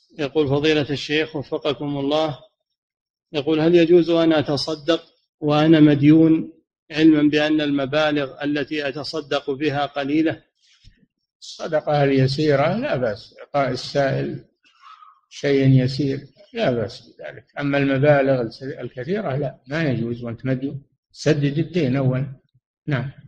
يقول فضيلة الشيخ وفقكم الله، يقول هل يجوز أن أتصدق وأنا مديون علما بأن المبالغ التي أتصدق بها قليلة؟ الصدقة اليسيرة لا بأس، إعطاء السائل شيء يسير لا بأس بذلك، أما المبالغ الكثيرة لا، ما يجوز وأنت مديون، سدد الدين أولا. نعم.